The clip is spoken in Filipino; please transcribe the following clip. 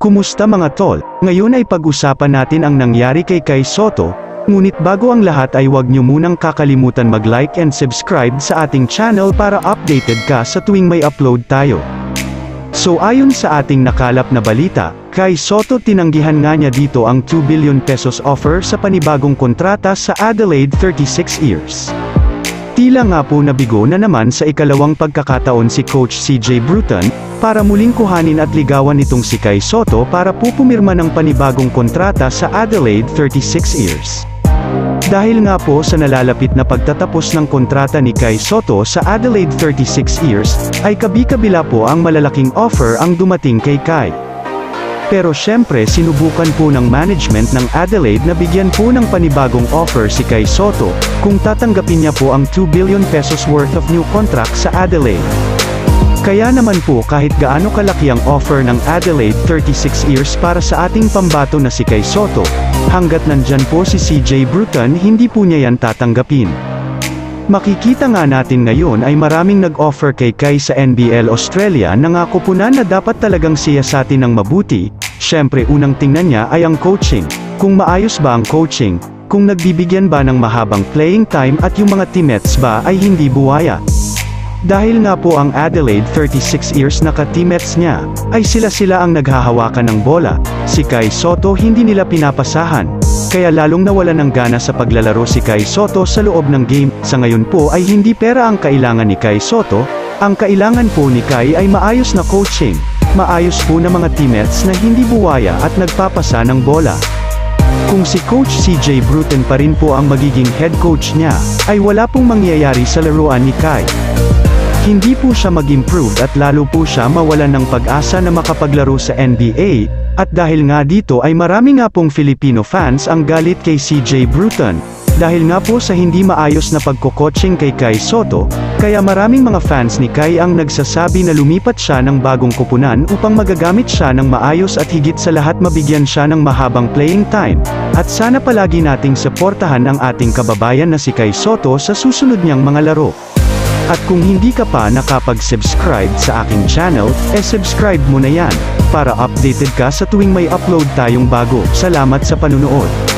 Kumusta mga tol? Ngayon ay pag-usapan natin ang nangyari kay Kai Sotto, ngunit bago ang lahat ay huwag nyo munang kakalimutan mag-like and subscribe sa ating channel para updated ka sa tuwing may upload tayo. So ayon sa ating nakalap na balita, Kai Sotto tinanggihan nga niya dito ang 2 billion pesos offer sa panibagong kontrata sa Adelaide 36 years. Tila nga po nabigo na naman sa ikalawang pagkakataon si Coach CJ Bruton, para muling kuhanin at ligawan itong si Kai Sotto para pupumirma ng panibagong kontrata sa Adelaide 36 years. Dahil nga po sa nalalapit na pagtatapos ng kontrata ni Kai Sotto sa Adelaide 36 years, ay kabi-kabila po ang malalaking offer ang dumating kay Kai. Pero syempre sinubukan po ng management ng Adelaide na bigyan po ng panibagong offer si Kai Sotto, kung tatanggapin niya po ang 2 billion pesos worth of new contract sa Adelaide. Kaya naman po kahit gaano kalaki ang offer ng Adelaide 36 years para sa ating pambato na si Kai Sotto, hanggat nandyan po si CJ Bruton hindi po niya yan tatanggapin. Makikita nga natin ngayon ay maraming nag-offer kay Kai sa NBL Australia na ngako po na dapat talagang siyasatin ng mabuti. Syempre unang tingnan niya ay ang coaching, kung maayos ba ang coaching, kung nagbibigyan ba ng mahabang playing time at yung mga teammates ba ay hindi buwaya. Dahil nga po ang Adelaide 36 years na ka-teammates niya, ay sila ang naghahawakan ng bola, si Kai Sotto hindi nila pinapasahan, kaya lalong nawalan ng gana sa paglalaro si Kai Sotto sa loob ng game. Sa ngayon po ay hindi pera ang kailangan ni Kai Sotto, ang kailangan po ni Kai ay maayos na coaching, maayos po na mga teammates na hindi buwaya at nagpapasa ng bola. Kung si Coach CJ Bruton pa rin po ang magiging head coach niya, ay wala pong mangyayari sa laruan ni Kai. Hindi po siya mag-improve at lalo po siya mawalan ng pag-asa na makapaglaro sa NBA, at dahil nga dito ay marami nga pong Filipino fans ang galit kay CJ Bruton, dahil nga po sa hindi maayos na pagko-coaching kay Kai Sotto, kaya maraming mga fans ni Kai ang nagsasabi na lumipat siya ng bagong koponan upang magagamit siya ng maayos at higit sa lahat mabigyan siya ng mahabang playing time, at sana palagi nating suportahan ang ating kababayan na si Kai Sotto sa susunod niyang mga laro. At kung hindi ka pa nakapag-subscribe sa aking channel, subscribe mo na yan, para updated ka sa tuwing may upload tayong bago. Salamat sa panunood.